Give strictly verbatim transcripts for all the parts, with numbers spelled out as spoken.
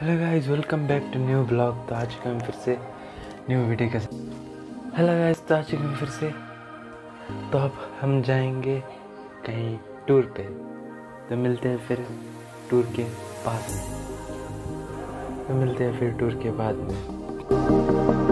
Hello guys, welcome back to new blog. तो आज हम फिर से न्यू वीडियो के हेलो गाइस, तो आज हम फिर से तो अब हम जाएंगे कहीं टूर पे। तो मिलते हैं फिर टूर के बाद में तो मिलते हैं फिर टूर के बाद में।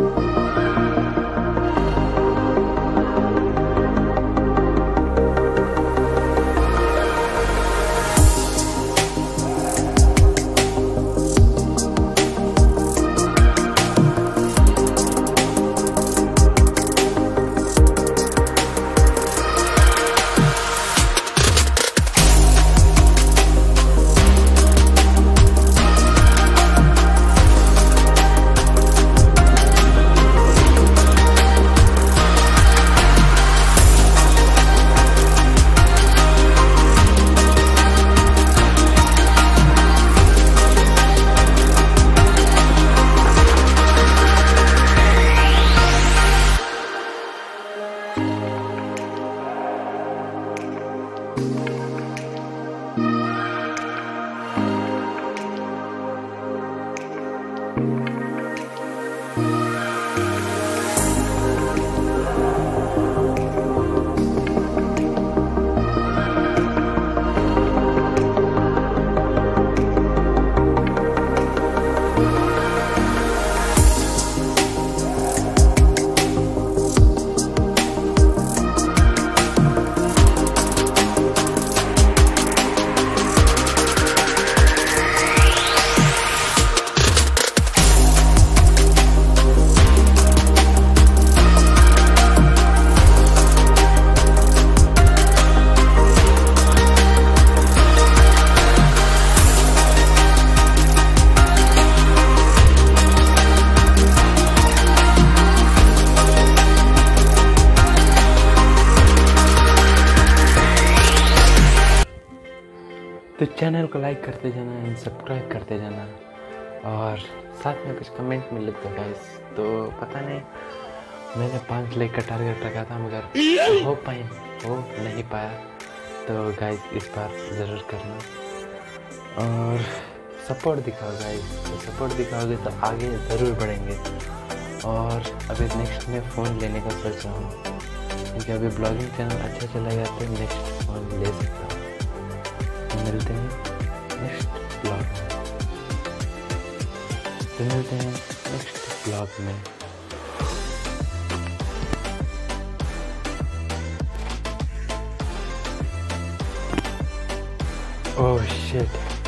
तो चैनल को लाइक करते जाना एंड सब्सक्राइब करते जाना और साथ में कुछ कमेंट में लिख दो गाइस। तो पता नहीं, मैंने पाँच लाइक का टारगेट रखा था मगर हो पाए हो नहीं पाया। तो गाइस इस बार ज़रूर करना और सपोर्ट दिखाओ गाइस। तो सपोर्ट दिखाओगे तो आगे ज़रूर बढ़ेंगे। और अभी नेक्स्ट में फ़ोन लेने का सोच रहा हूँ, क्योंकि अभी ब्लॉगिंग चैनल अच्छा चला गया तो नेक्स्ट फ़ोन ले सकता हूँ। मिलते हैं नेक्स्ट ब्लॉग में तो मिलते हैं नेक्स्ट ब्लॉग में। Oh shit.